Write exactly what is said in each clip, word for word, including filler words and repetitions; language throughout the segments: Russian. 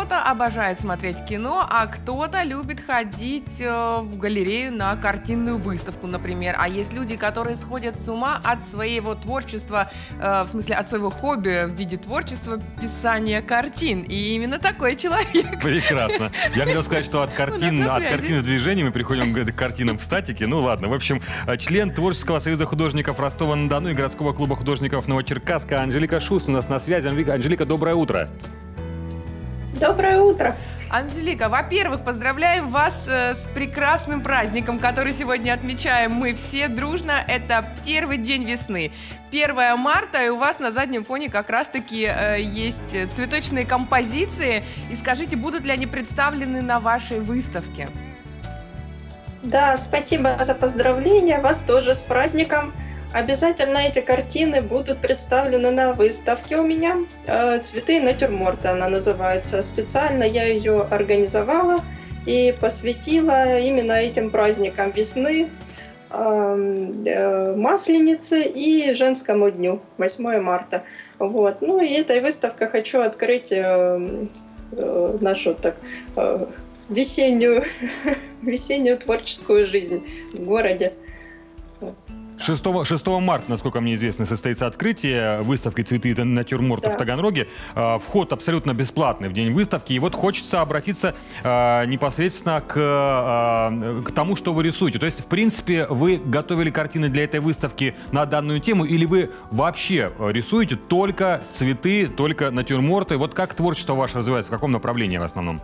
кто-то обожает смотреть кино, а кто-то любит ходить э, в галерею на картинную выставку, например. А есть люди, которые сходят с ума от своего творчества, э, в смысле от своего хобби в виде творчества писания картин. И именно такой человек. Прекрасно. Я хотел сказать, что от картин, от картин в движении мы приходим к картинам в статике. Ну ладно, в общем, член Творческого союза художников Ростова-на-Дону и городского клуба художников Новочеркасска Анжелика Шуст у нас на связи. Анжелика, доброе утро. Доброе утро. Анжелика, во-первых, поздравляем вас э, с прекрасным праздником, который сегодня отмечаем мы все дружно. Это первый день весны, первое марта, и у вас на заднем фоне как раз-таки э, есть цветочные композиции. И скажите, будут ли они представлены на вашей выставке? Да, спасибо за поздравления, вас тоже с праздником. Обязательно эти картины будут представлены на выставке у меня. «Цветы натюрморта» она называется. Специально я ее организовала и посвятила именно этим праздникам весны, Масленицы и Женскому дню, восьмое марта. Вот. Ну и этой выставкой хочу открыть нашу так, весеннюю, весеннюю творческую жизнь в городе. шестого марта, насколько мне известно, состоится открытие выставки «Цветы натюрморта» да. в Таганроге. Вход абсолютно бесплатный в день выставки. И вот хочется обратиться э, непосредственно к, э, к тому, что вы рисуете. То есть, в принципе, вы готовили картины для этой выставки на данную тему, или вы вообще рисуете только цветы, только натюрморты? Вот как творчество ваше развивается, в каком направлении в основном?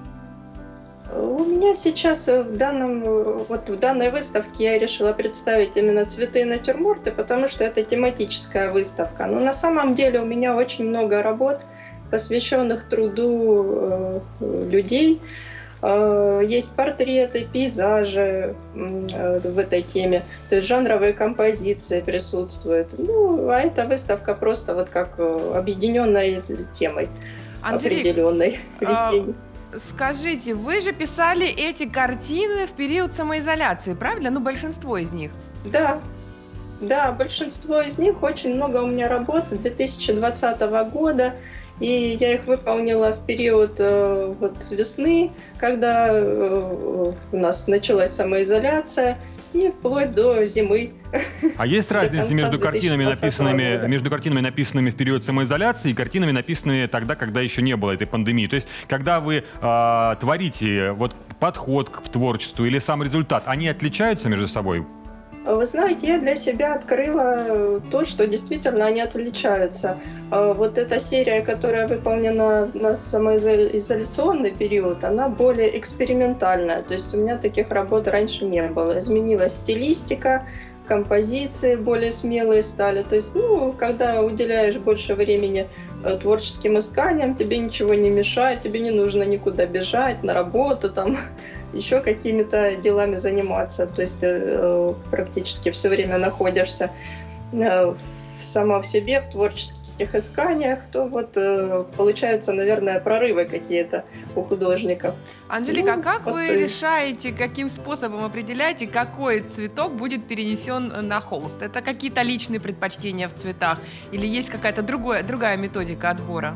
У меня сейчас в, данном, вот в данной выставке я решила представить именно цветы и натюрморты, потому что это тематическая выставка. Но на самом деле у меня очень много работ, посвященных труду э, людей. Э, есть портреты, пейзажи э, в этой теме, то есть жанровые композиции присутствуют. Ну, а эта выставка просто вот как объединенной темой, Анжелик, определенной, весенней. Скажите, вы же писали эти картины в период самоизоляции, правильно? Ну, большинство из них. Да, да, большинство из них, очень много у меня работ две тысячи двадцатого года, и я их выполнила в период э, вот, с весны, когда э, у нас началась самоизоляция, и вплоть до зимы. А есть разница между картинами, написанными, между картинами, написанными в период самоизоляции, и картинами, написанными тогда, когда еще не было этой пандемии? То есть, когда вы э, творите вот, подход к творчеству или сам результат, они отличаются между собой? Вы знаете, я для себя открыла то, что действительно они отличаются. Вот эта серия, которая выполнена на самоизоляционный период, она более экспериментальная. То есть у меня таких работ раньше не было. Изменилась стилистика, композиции более смелые стали. То есть, ну, когда уделяешь больше времени творческим исканиям, тебе ничего не мешает, тебе не нужно никуда бежать, на работу, там, еще какими-то делами заниматься. То есть ты э, практически все время находишься э, сама в себе, в творческих исканиях, то вот э, получаются, наверное, прорывы какие-то у художников. Анжелика, ну, а как вот вы и... решаете, каким способом определяете, какой цветок будет перенесен на холст? Это какие-то личные предпочтения в цветах? Или есть какая-то другая, другая методика отбора?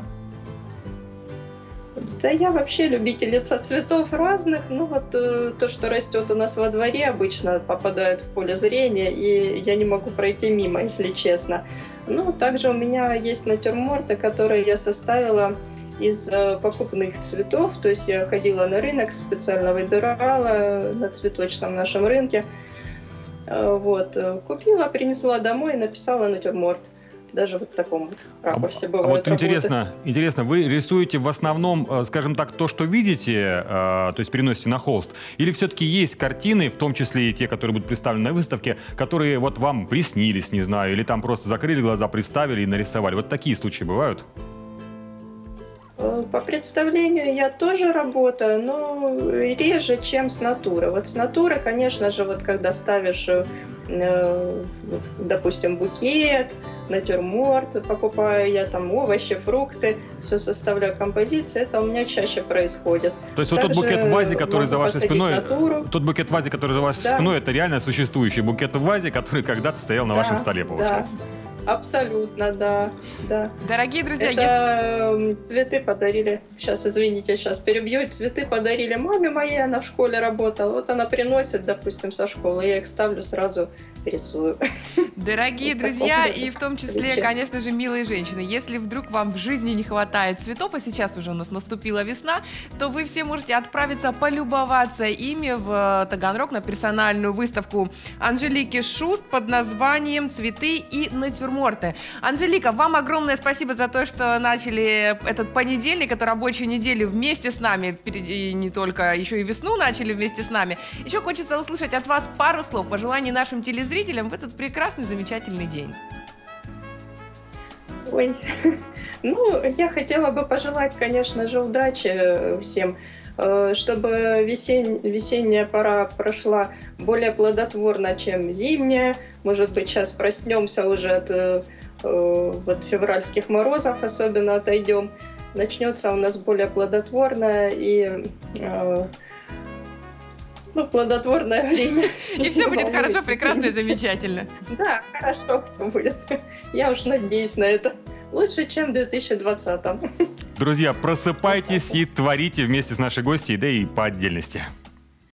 Да я вообще любительница цветов разных. Ну вот э, то, что растет у нас во дворе, обычно попадает в поле зрения, и я не могу пройти мимо, если честно. Ну, также у меня есть натюрморты, которые я составила из э, покупных цветов. То есть я ходила на рынок, специально выбирала на цветочном нашем рынке. Э, вот, купила, принесла домой и написала натюрморт. Даже вот в таком вот ракурсе бывает. А вот интересно, интересно, вы рисуете в основном, скажем так, то, что видите, то есть переносите на холст, или все-таки есть картины, в том числе и те, которые будут представлены на выставке, которые вот вам приснились, не знаю, или там просто закрыли глаза, представили и нарисовали? Вот такие случаи бывают? По представлению я тоже работаю, но реже, чем с натуры. Вот с натуры, конечно же, вот когда ставишь, допустим, букет, натюрморт, покупаю я там овощи, фрукты, все составляю композиции, это у меня чаще происходит. То есть вот тот букет в вазе, который за вашей спиной, тот букет в вазе, который за вашей да. спиной, это реально существующий букет в вазе, который когда-то стоял на да, вашем столе, получается. Да. Абсолютно, да, да. Дорогие друзья, это если... цветы подарили. Сейчас, извините, сейчас перебью. Цветы подарили маме моей, она в школе работала. Вот она приносит, допустим, со школы, я их ставлю сразу, рисую. Дорогие вот друзья, и в том числе, ключе. Конечно же, милые женщины, если вдруг вам в жизни не хватает цветов, а сейчас уже у нас наступила весна, то вы все можете отправиться полюбоваться ими в Таганрог на персональную выставку Анжелики Шуст под названием «Цветы и натюрморты». Анжелика, вам огромное спасибо за то, что начали этот понедельник, эту рабочую неделю вместе с нами, и не только, еще и весну начали вместе с нами. Еще хочется услышать от вас пару слов, пожеланий нашим телезрителям в этот прекрасный, замечательный день. Ой, ну, я хотела бы пожелать, конечно же, удачи всем, чтобы весень, весенняя пора прошла более плодотворно, чем зимняя. Может быть, сейчас проснемся уже от э, вот, февральских морозов, особенно отойдем. Начнется у нас более плодотворное и э, ну, плодотворное время. И все будет хорошо, прекрасно и замечательно. Да, хорошо все будет. Я уж надеюсь на это. Лучше, чем в две тысячи двадцатом. Друзья, просыпайтесь и творите вместе с нашей гостьей, да и по отдельности.